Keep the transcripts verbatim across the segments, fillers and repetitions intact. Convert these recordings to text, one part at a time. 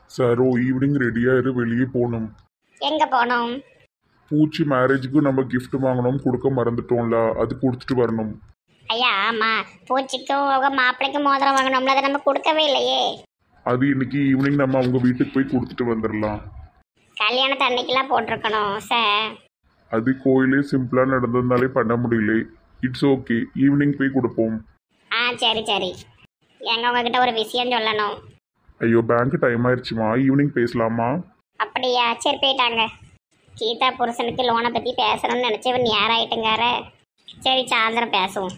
Saro evening ரெடியாக இரு, வெளியே போகணும். எங்க போனோம்? பூச்சி மேரேஜுக்கு நம்ம gift வாங்கணும், கொடுக்க மறந்துட்டோம்ல, அது கொடுத்துட்டு வரணும். ஐயா ஆமா, பூச்சிக்கும் உங்க மாப்பிள்ளைக்கும் மோதிரம் வாங்கணும்ல, அதை நம்ம கொடுக்கவே இல்லையே. அது இன்னைக்கு ஈவினிங் நம்ம அவங்க வீட்டுக்கு போய் கொடுத்துட்டு வந்துடலாம். கல்யாணத்து அன்னைக்கெல்லாம் போட்டிருக்கணும் சார். அது கோயிலே சிம்பிளாக நடந்ததுனாலே பண்ண முடியல. இட்ஸ் ஓகே, ஈவினிங் போய் கொடுப்போம். ஆ சரி சரி. எங்க உங்ககிட்ட ஒரு விஷயம் சொல்லணும். ஐயோ பேங்க் டைம் ஆயிடுச்சுமா, ஈவினிங் பேசலாமா? அப்படியா, சரி போயிட்டாங்க. கீதா புருஷனுக்கு லோனை பற்றி பேசணும்னு நினச்சவன் நேரம் ஆயிட்டுங்கார. சரி சாயந்தரம் பேசுவோம்.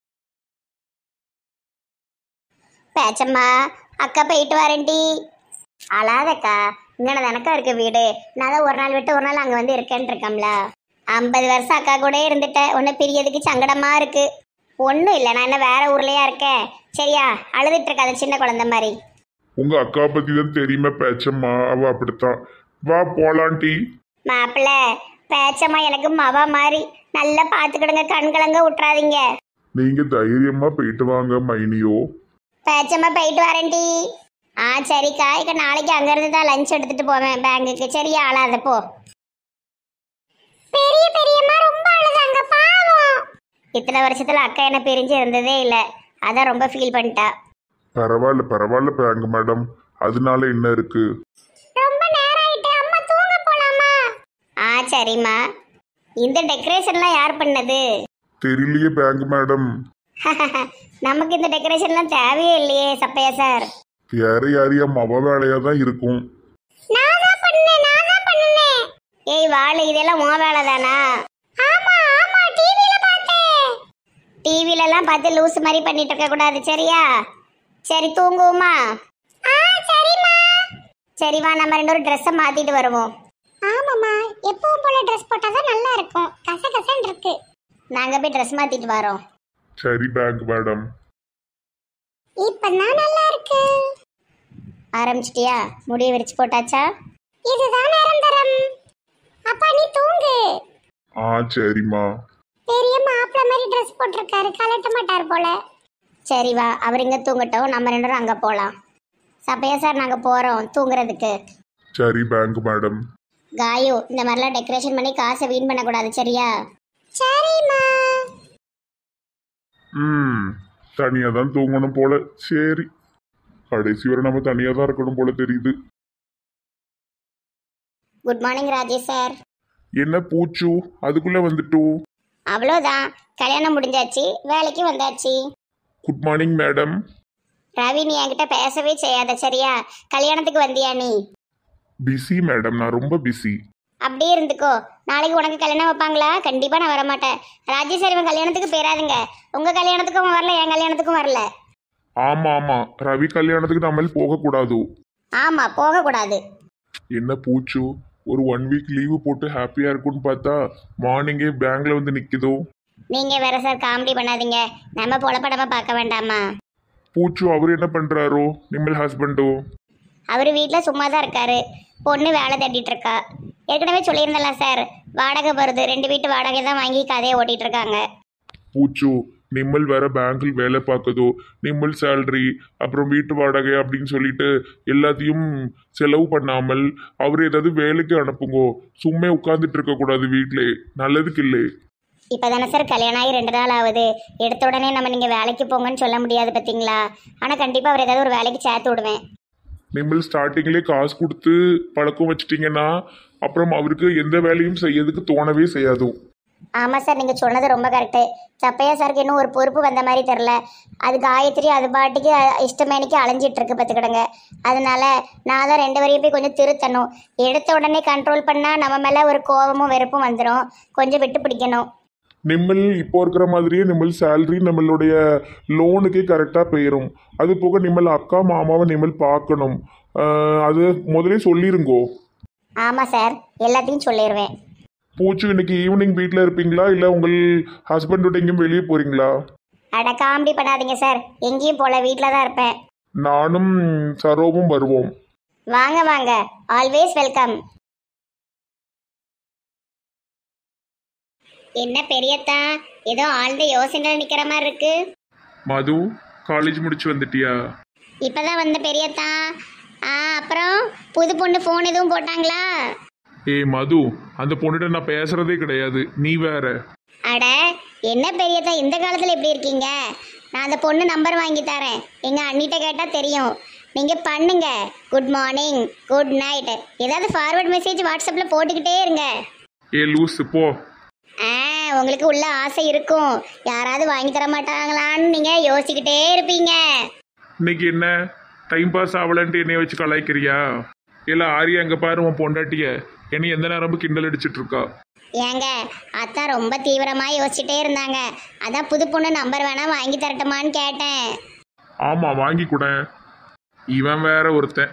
பேச்சம்மா, அக்கா போயிட்டு வரேன்டி. அழாதக்கா, இங்கே எனக்கா இருக்கு வீடு. நான் தான் ஒரு நாள் விட்டு ஒரு நாள் அங்கே வந்து இருக்கேன்னு இருக்கோம்ல. ஐம்பது வருஷம் அக்கா கூட இருந்துட்டேன். ஒன்று பிரியதுக்கு சங்கடமா இருக்கு. ஒன்றும் இல்லை, நான் என்ன வேற ஊர்லயா இருக்கேன். சரியா, அழுதுட்டு இருக்காத சின்ன குழந்தை மாதிரி. உங்க அக்கா பத்தி தான் தெரியுமா பேச்சம்மா, அவ அப்படித்தான். வா போலாண்டி. மாப்பிள்ள, பேச்சம்மா எனக்கு மவா மாதிரி. நல்லா பார்த்துக்கிடுங்க, கண்கலங்க விட்டுறாதீங்க. நீங்க தைரியமா போயிட்டு வாங்க மைனியோ. பேச்சம்மா போயிட்டு வரேன்டி. ஆ சரிக்கா, இக்க நாளைக்கு அங்கிருந்து தான் லஞ்ச் எடுத்துட்டு போவேன் பேங்குக்கு. சரியா, ஆளாத போ. பெரிய பெரியம்மா ரொம்ப அழுதாங்க பாவம். இத்தனை வருஷத்துல அக்கா என்ன பிரிஞ்சு இருந்ததே இல்லை, அதான் ரொம்ப ஃபீல் பண்ணிட்டா. பரவாயில்ல பரவாயில்ல பேங்க் மேடம், அதனால என்ன இருக்கு? ரொம்ப நேரம் ஆயிட்டு, அம்மா தூங்க போலாமா? ஆ சரிம்மா. இந்த டெக்கரேஷன்லாம் யார் பண்ணது? தெரியலையே பேங்க் மேடம். நமக்கு இந்த டெக்கரேஷன்லாம் தேவையே இல்லையே சப்பையா சார். வேற யாரையா மவ வேலையா தான் இருக்கும். நான் தான் பண்ணேன், நான் தான் பண்ணேன். ஏய் வாளு, இதெல்லாம் உன் வேலை தானா? ஆமா ஆமா, டிவில பார்த்தேன். டிவில எல்லாம் பார்த்து லூஸ் மாதிரி பண்ணிட்டு இருக்க கூடாது, சரியா? சரி தூங்குவோமா? ஆ சரிம்மா. சரி வா, நம்ம ரெண்டு ஒரு ட்ரெஸ்ஸை மாத்திட்டு வருவோம். ஆமாம்மா, எப்பவும் போல ட்ரெஸ் போட்டால் தான் நல்லா இருக்கும். கச கசன்னு இருக்கு. நாங்கள் போய் ட்ரெஸ் மாத்திட்டு வரோம். சரி பேங்க் மேடம். இப்பதான் நல்லா இருக்கு. ஆரம்பிச்சிட்டியா? முடிய விரிச்சு போட்டாச்சா? இதுதான் நிரந்தரம். அப்பா நீ தூங்கு. ஆ சரிம்மா. பெரிய மாப்பிள்ள மாதிரி ட்ரெஸ் போட்டிருக்காரு, கலட்ட மாட்டார் போல. சரி வா, அவர் இங்க தூங்கட்டும், நம்ம ரெண்டு பேரும் அங்க போலாம். சப்பையா சார், நாங்க போறோம் தூங்குறதுக்கு. சரி பேங்க் மேடம். காயு, இந்த மாதிரிலாம் டெக்கரேஷன் பண்ணி காசை வீண் பண்ணக்கூடாது, சரியா? சரிம்மா. ம் தனியா தான் தூங்கணும் போல. சரி, கடைசி வரை நம்ம தனியா தான் இருக்கணும் போல தெரியுது. Good morning Rajesh sir. என்ன பூச்சு அதுக்குள்ள வந்துட்டு? அவ்வளோதான், கல்யாணம் முடிஞ்சாச்சு, வேலைக்கு வந்தாச்சு. Good morning madam. ரவி, நீ என்கிட்ட பேசவே செய்யாத, சரியா? கல்யாணத்துக்கு வந்தியா நீ? பிஸி மேடம், நான் ரொம்ப பிஸி. அப்படியே இருந்துக்கோ. நாளைக்கு உனக்கு கல்யாணம் வைப்பாங்களா? கண்டிப்பா நான் வரமாட்டேன். ராஜேஷ் சார், இவன் கல்யாணத்துக்கு போயிடாதுங்க. உங்க கல்யாணத்துக்கும் வரல, என் கல்யாணத்துக்கும் வரல. ஆமா ஆமா, ரவி கல்யாணத்துக்கு நம்ம போக கூடாது. ஆமா, போக கூடாது. என்ன பூச்சு, ஒரு ஒன் வீக் லீவு போட்டு ஹாப்பியா இருக்கும்னு பார்த்தா மார்னிங்கே பேங்க்ல வந்து நிக்குதோ. நீங்க வேற சார் காமெடி பண்ணாதீங்க. நம்ம பொழப்படமா பார்க்க வேண்டாமா? பூச்சு அவர் என்ன பண்றாரோ, நிம்மல் ஹஸ்பண்டோ? அவர் வீட்டில் சும்மா தான் இருக்காரு. பொண்ணு வேலை தேடிட்டு இருக்கா. ஏற்கனவே சொல்லியிருந்தல சார், வாடகை வருது. ரெண்டு வீட்டு வாடகை தான் வாங்கி கதையை ஓட்டிட்டு இருக்காங்க. பூச்சு, நிம்மல் வேற பேங்க்ல வேலை பார்க்குதோ, நிம்மல் சேலரி அப்புறம் வீட்டு வாடகை அப்படின்னு சொல்லிட்டு எல்லாத்தையும் செலவு பண்ணாமல் அவர் ஏதாவது வேலைக்கு அனுப்புங்கோ. சும்மா உட்காந்துட்டு இருக்க கூடாது வீட்டிலே, நல்லதுக்கு இல்லை. இப்போதானே சார் கல்யாணம் ஆகி ரெண்டு நாள் ஆகுது. எடுத்த உடனே நம்ம நீங்கள் வேலைக்கு போங்கன்னு சொல்ல முடியாது பார்த்தீங்களா? ஆனால் கண்டிப்பாக அவர் ஏதாவது ஒரு வேலைக்கு சேர்த்து விடுவேன். நிம்மல் ஸ்டார்டிங்லேயே காசு கொடுத்து பழக்கம் வச்சிட்டிங்கன்னா அப்புறம் அவருக்கு எந்த வேலையும் செய்யறதுக்கு தோணவே செய்யாது. ஆமாம் சார், நீங்கள் சொன்னது ரொம்ப கரெக்டு. சப்பையா சாருக்கு இன்னும் ஒரு பொறுப்பு வந்த மாதிரி தெரில. அது காயத்ரி அது பாட்டுக்கு இஷ்டமேனிக்கு அலைஞ்சிட்டு இருக்கு பார்த்துக்கிடுங்க. அதனால நான் தான் ரெண்டு வரையும் போய் கொஞ்சம் திருத்தணும். எடுத்த உடனே கண்ட்ரோல் பண்ணால் நம்ம மேலே ஒரு கோபமும் வெறுப்பும் வந்துடும். கொஞ்சம் விட்டு பிடிக்கணும். நிம்மல் இப்போ இருக்கிற மாதிரியே நிம்மல் சேலரி நம்மளுடைய லோனுக்கே கரெக்டாக போயிடும். அது போக நிம்மல் அக்கா மாமாவை நிம்மல் பார்க்கணும். அது முதலே சொல்லிருங்கோ. ஆமாம் சார், எல்லாத்தையும் சொல்லிடுவேன். பூச்சு, இன்னைக்கு ஈவினிங் வீட்டில் இருப்பீங்களா இல்லை உங்கள் ஹஸ்பண்டோட எங்கேயும் வெளியே போகிறீங்களா? அட காமெடி பண்ணாதீங்க சார், எங்கேயும் போல, வீட்டில் தான் இருப்பேன். நானும் சரோவும் வருவோம். வாங்க வாங்க, ஆல்வேஸ் வெல்கம். என்ன பெரியத்தா, ஏதோ ஆழ்ந்த யோசனையில் நிற்கிற மாதிரி இருக்கு. மது, காலேஜ் முடிச்சு வந்துட்டியா? இப்பதான் வந்த பெரியத்தா. ஆ அப்புறம் புது பொண்ணு ஃபோன் எதுவும் போட்டாங்களா? ஏய் மது, அந்த பொண்ணுகிட்ட நான் பேசுறதே கிடையாது, நீ வேற. அட என்ன பெரியதா இந்த காலத்தில் எப்படி இருக்கீங்க? நான் அந்த பொண்ணு நம்பர் வாங்கி தரேன், எங்கள் அண்ணிட்ட கேட்டால் தெரியும். நீங்கள் பண்ணுங்க, குட் மார்னிங் குட் நைட் ஏதாவது ஃபார்வர்ட் மெசேஜ் வாட்ஸ்அப்பில் போட்டுக்கிட்டே இருங்க. ஏ லூஸ் போ. ஆ உங்களுக்கு உள்ள ஆசை இருக்கும், யாராவது வாங்கி தர மாட்டாங்களான்னு நீங்கள் யோசிச்சுக்கிட்டே இருப்பீங்க. இன்னைக்கு என்ன டைம் பாஸ் ஆகலன்ட்டு என்னைய வச்சு கலாய்க்கிறியா? இல்லை ஆரியா அங்கே பாரு உன் பொண்டாட்டிய என்னை எந்த நேரமும் கிண்டல் அடிச்சிட்டு இருக்கா. ஏங்க அத்தான் ரொம்ப தீவிரமாக யோசிச்சுட்டே இருந்தாங்க, அதான் புது பொண்ணு நம்பர் வேணா வாங்கி தரட்டுமான்னு கேட்டேன். ஆமாம் வாங்கி கூட. இவன் வேற ஒருத்தன்.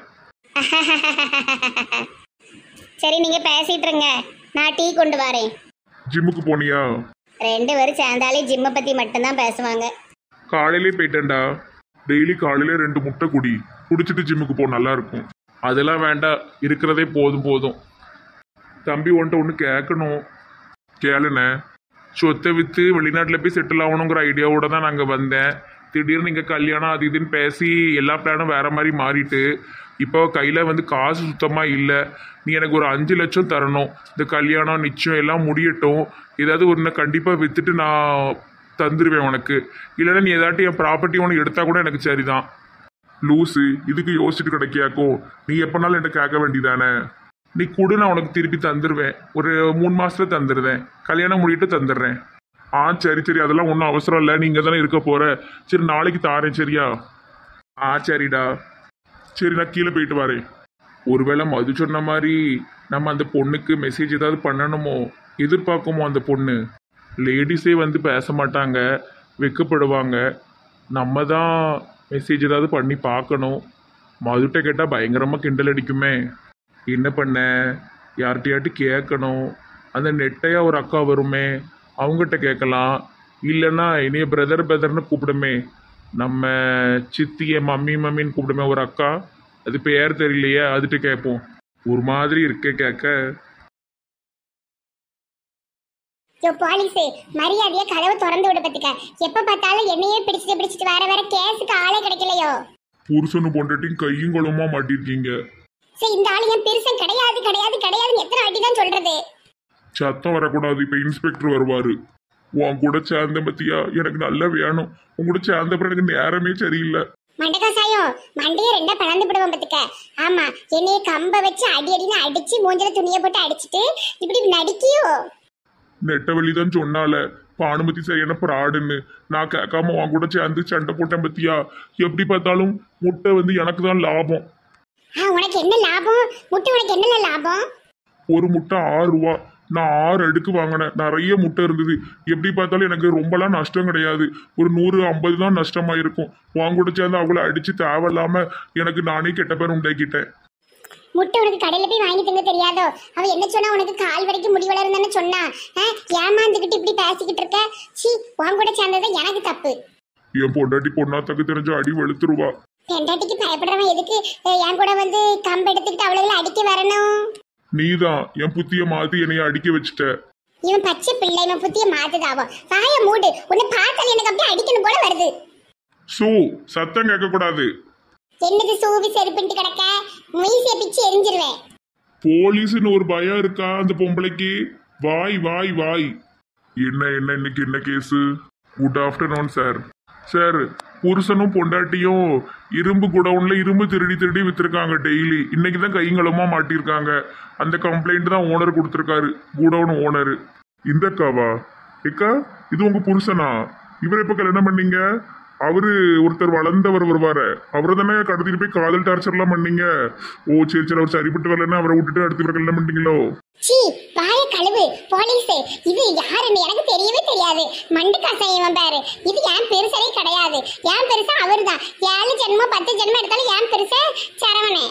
சரி நீங்கள் பேசிட்டு இருங்க, நான் டீ கொண்டு வரேன். ஜிம்முக்கு போனியா? ரெண்டு பேரும் சேர்ந்தாலே ஜிம்மை பற்றி மட்டும்தான் பேசுவாங்க. காலையிலே போயிட்டேன்டா. டெய்லி காலையில ரெண்டு முட்டை குடி, குடிச்சிட்டு ஜிம்முக்கு போ, நல்லா இருக்கும். அதெல்லாம் வேண்டாம், இருக்கிறதே போதும் போதும். தம்பி ஒன்ட்ட ஒன்று கேட்கணும். கேளுண்ணே. சொத்தை விற்று வெளிநாட்டில் போய் செட்டில் ஆகணுங்கிற ஐடியாவோட தான் நாங்கள் வந்தேன். திடீர்னு இங்கே கல்யாணம் அது இதுன்னு பேசி எல்லா பிளானும் வேற மாதிரி மாறிட்டு இப்போ கையில் வந்து காசு சுத்தமாக இல்லை. நீ எனக்கு ஒரு அஞ்சு லட்சம் தரணும், இந்த கல்யாணம் நிச்சயம் எல்லாம் முடியட்டும். ஏதாவது ஒன்று கண்டிப்பாக விற்றுட்டு நான் தந்துடுவேன் உனக்கு. இல்லைன்னா நீ ஏதாட்டி என் ப்ராப்பர்ட்டி ஒன்று எடுத்தால் கூட எனக்கு சரிதான். லூஸு, இதுக்கு யோசிச்சுட்டு கிடைக்காக்கும். நீ எப்போனாலும் என்கிட்ட கேட்க வேண்டியதானே? நீ கூட நான் உனக்கு திருப்பி தந்துடுவேன், ஒரு மூணு மாசத்துல தந்துடுவேன், கல்யாணம் முடிட்டு தந்துடுறேன். ஆ சரி சரி, அதெல்லாம் ஒன்றும் அவசரம் இல்லை, நீங்கள் தானே இருக்க போகிற. சரி நாளைக்கு தாரேன், சரியா? ஆ சரிடா. சரி நான் கீழே போயிட்டு வரேன். ஒருவேளை மது சொன்ன மாதிரி நம்ம அந்த பொண்ணுக்கு மெசேஜ் ஏதாவது பண்ணணுமோ, எதிர்பார்க்குமோ அந்த பொண்ணு? லேடிஸே வந்து பேச மாட்டாங்க, வெக்கப்படுவாங்க. நம்ம தான் மெசேஜ் ஏதாவது பண்ணி பார்க்கணும். மதுட்ட கேட்டால் பயங்கரமாக கிண்டல் அடிக்குமே. என்ன பண்ண, யார்கிட்டையாட்டி கேட்கணும். அந்த நெட்டையாக ஒரு அக்கா வருமே, அவங்ககிட்ட கேட்கலாம். இல்லைன்னா இனிய பிரதர் பிரதர்னு கூப்பிடுமே, நம்ம சித்திய மம்மி மம்மின்னு கூப்பிடுமே ஒரு அக்கா, அது பேர் தெரியலையே, அதுகிட்ட கேட்போம். ஒரு மாதிரி இருக்கே கேட்க. போலீஸு மரியாதையா கதவு திறந்து விட பத்துக்க. எப்ப பார்த்தாலும் என்னையே பிடிச்சிட்டு பிடிச்சிட்டு வேற வேற கேஸுக்கு ஆளே கிடைக்கலையோ. புருஷனு பொண்டாட்டியும் கையும் குளமா மாட்டிருக்கீங்க. சரி இந்த ஆளு என் பெருசன் கிடையாது கிடையாது கிடையாதுன்னு எத்தனை வாட்டி தான் சொல்றது? சத்தம் வரக்கூடாது, இப்ப இன்ஸ்பெக்டர் வருவாரு. உன் கூட சேர்ந்த பத்தியா எனக்கு நல்லா வேணும். உன் கூட சேர்ந்த பிறகு எனக்கு நேரமே சரியில்லை. மண்டகாசாயம் மண்டைய ரெண்டா பழந்து விடுவோம் பத்துக்க. ஆமா என்னைய கம்ப வச்சு அடி அடின்னு அடிச்சு மூஞ்சில துணியை போட்டு அடிச்சுட்டு இப்படி நடிக்கியோ. நெட்டவெளி தான் சொன்னால பானுமதி சரியான ப்ராடுன்னு. நான் கேட்காம உன் கூட சேர்ந்து சண்டை போட்டேன் பத்தியா. எப்படி பார்த்தாலும் முட்டை வந்து எனக்கு தான் லாபம். ஆ உனக்கு என்ன லாபம்? முட்டை உனக்கு என்ன லாபம்? ஒரு முட்டை ஆறு ரூபா. நான் ஆறு அடுக்கு வாங்கினேன், நிறைய முட்டை இருந்தது. எப்படி பார்த்தாலும் எனக்கு ரொம்பலாம் நஷ்டம் கிடையாது, ஒரு நூறு ஐம்பது தான் நஷ்டமா இருக்கும். வாங்க கூட சேர்ந்து அவங்கள அடிச்சு தேவையில்லாம எனக்கு நானே கெட்ட பேர் உண்டாக்கிட்டேன். முட்டை உனக்கு கடையில போய் வாங்கி தங்க தெரியாதோ? அவ என்ன சொன்னா, உனக்கு கால் வரைக்கும் முடி வளருந்தானே சொன்னா. ஏமாந்துக்கிட்டு இப்படி பேசிக்கிட்டு இருக்க. சி வாங்க கூட சேர்ந்தது எனக்கு தப்பு. என் பொண்டாட்டி பொண்ணாத்தக்கு தெரிஞ்ச அடி வெளுத்துருவா. பெண்டாட்டிக்கு பயப்படுறவன் எதுக்கு என் கூட வந்து கம்பு எடுத்துக்கிட்டு அவளுகளை அடிக்க வரணும்? நீதான் என் புத்திய மாத்தி என்னைய அடிக்க வச்சுட்ட. இவன் பச்சை பிள்ளை, இவன் புத்திய மாத்துதாவோ. வாய மூடு, உன்னை பார்த்தால எனக்கு அப்படியே அடிக்கணும் போல வருது. சூ, சத்தம் கேட்க கூடாது. என்னது சூவி செருப்பிட்டு கிடக்க? மீசைய பிச்சு எரிஞ்சிருவேன். போலீஸ்னு ஒரு பயம் இருக்கா அந்த பொம்பளைக்கு? வாய் வாய் வாய். என்ன என்ன இன்னைக்கு என்ன case? Good afternoon sir. Sir, புருஷனும் பொண்டாட்டியும் இரும்பு குடவுன்ல இரும்பு திருடி திருடி வித்துருக்காங்க டெய்லி. இன்னைக்கு தான் கைங்களமா மாட்டிருக்காங்க. அந்த கம்ப்ளைண்ட் தான் ஓனர் கொடுத்துருக்காரு, குடவுன் ஓனர். இந்த அக்காவா? ஏக்கா இது உங்க புருஷனா? இவரை எப்ப கல்யாணம் பண்ணீங்க? அவரு ஒருத்தர் வளர்ந்தவர் வருவாரு, அவரை தானே கடத்திட்டு போய் காதல் டார்ச்சர்லாம் பண்ணீங்க. ஓ சரி சரி, அவர் சரிப்பட்டு வரலன்னா அவரை விட்டுட்டு அடுத்து இவரை கல்யாணம் பண்ணிட்டீங்களோ? சீ வாய கழுவு போலீஸ். இது யாருன்னு எனக்கு தெரியவே தெரியாது. மண்டுக்காசை இவன் பாரு. இது என் பெருசரே கிடையாது. என் பெருசா அவரு தான். ஏழு ஜென்மம் பத்து ஜென்மம் எடுத்தாலும் என் பெருச சரவணே.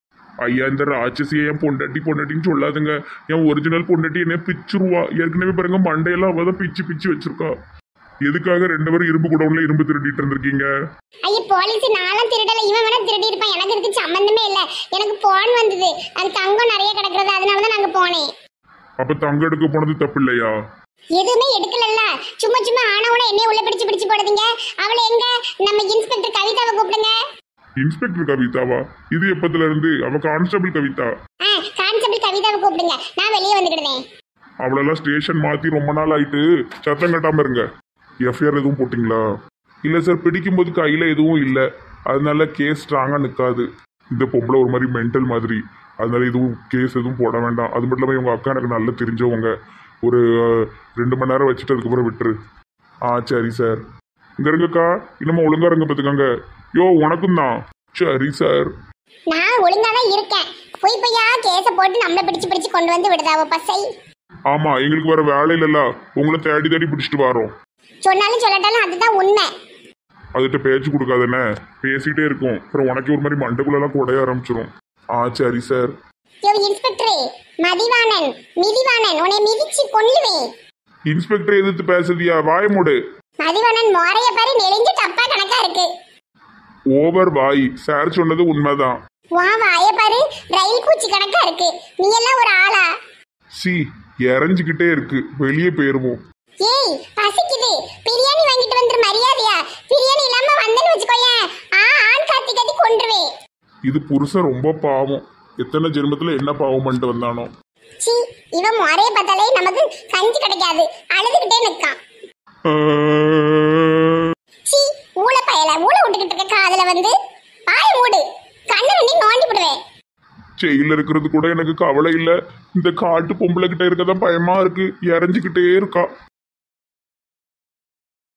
ஐயா இந்த ராட்சசியை என் பொண்டாட்டி பொண்டாட்டின்னு சொல்லாதுங்க. என் ஒரிஜினல் பொண்டாட்டி என்ன பிச்சுருவா. ஏற்கனவே பாருங்க மண்டையெல்லாம் அவதான் பிச்சு பிச்சு வச்சிருக்கா. எதுக்காக ரெண்டு பேரும் இரும்பு குடவுன்ல இரும்பு திருடிட்டு இருந்திருக்கீங்க? ஐயா போலீஸ், நானும் திருடல. இவன் வேணா திருடி இருப்பான், எனக்கு இதுக்கு சம்பந்தமே இல்ல. எனக்கு போன் வந்தது, அது தங்கம் நிறைய கிடக்குறது, அதனாலதான் நாங்க போனேன். அப்ப தங்கம் எடுக்க போனது தப்பு இல்லையா? எதுவுமே எடுக்கலல்ல. சும்மா சும்மா ஆனவன என்னைய உள்ள பிடிச்சு பிடிச்சு போடுதீங்க. அவளை எங்க? நம்ம இன்ஸ்பெக்டர் கவிதாவை கூப்பிடுங்க. இன்ஸ்பெக்டர் கவிதாவா? இது எப்பத்துல இருந்து? அவ கான்ஸ்டபிள் கவிதா. கான்ஸ்டபிள் கவிதாவை கூப்பிடுங்க, நான் வெளியே வந்துக்கிடுவேன். அவளெல்லாம் ஸ்டேஷன் மாத்தி ரொம்ப நாள் ஆயிட்டு, சத்தம் கட்டாம இருங்க. எஃப்ஐஆர் எதுவும் போட்டிங்களா? இல்ல சார், பிடிக்கும் போது கையில எதுவும் இல்லை, அதனால கேஸ் ஸ்ட்ராங்கா நிற்காது. இந்த பொம்பளை ஒரு மாதிரி மென்டல் மாதிரி, அதனால எதுவும் கேஸ் எதுவும் போட வேண்டாம். அது மட்டும் இல்லாமல் இவங்க அக்கா எனக்கு நல்லா தெரிஞ்சவங்க. ஒரு ரெண்டு மணி நேரம் வச்சுட்டு அதுக்கப்புறம் விட்டுரு. ஆ சரி சார். இங்க இருங்கக்கா, இன்னமும் ஒழுங்கா இருங்க பார்த்துக்கோங்க. யோ உனக்கும் தான். சரி சார். நான் ஒழுங்கா தான் இருக்கேன். போய் போய்யா கேஸ போட்டு நம்மள பிடிச்சு பிடிச்சு கொண்டு வந்து விடுதாவோ பசை. ஆமா, எங்களுக்கு வர வேலை இல்லைல்ல, உங்களை தேடி தேடி பிடிச்சிட்டு வரோம். சொன்னாலும் சொல்லட்டாலும் அதுதான் உண்மை. அதுகிட்ட பேச்சு கொடுக்காதானே, பேசிட்டே இருக்கும், அப்புறம் உனக்கு ஒரு மாதிரி மண்டக்குள்ளெல்லாம் குடைய ஆரம்பிச்சிடும். ஆ சரி சார். யோ இன்ஸ்பெக்டர் மதிவாணன், மிதிவாணன், உன்னை மிதிச்சு கொல்லுவேன். இன்ஸ்பெக்டர் எதிர்த்து பேசுதியா? வாய மூடு. மதிவாணன் மோரைய பாரு, நெளிஞ்சு டப்பா கணக்கா இருக்கு. ஓவர் வாய். சார் சொன்னது உண்மைதான். வா வாய பாரு, ரயில் பூச்சி கணக்கா இருக்கு. நீ எல்லாம் ஒரு ஆளா? சி இறஞ்சிக்கிட்டே இருக்கு, வெளியே போயிருவோம். ஏய் பசிக்குது, பிரியாணி வாங்கிட்டு வந்துரு மரியாதையா. பிரியாணி இல்லாம வந்தேன்னு வச்சுக்கோயேன், ஆ ஆண் காத்தி கத்தி கொன்றுவேன். இது புருஷன் ரொம்ப பாவம், எத்தனை ஜென்மத்துல என்ன பாவம் பண்ணிட்டு வந்தானோ. சி இவன் முறைய பார்த்தாலே நமக்கு கஞ்சி கிடைக்காது, அழுதுகிட்டே நிற்கான். சி ஊழ பயல, ஊழ விட்டுக்கிட்டு இருக்க காதுல வந்து வாய மூடு, கண்ணு ரெண்டி நோண்டி விடுவேன். ஜெயில இருக்கிறது கூட எனக்கு கவலை இல்லை, இந்த காட்டு பொம்பளை கிட்ட இருக்கதான் பயமா இருக்கு, இறஞ்சிக்கிட்டே இருக்கா.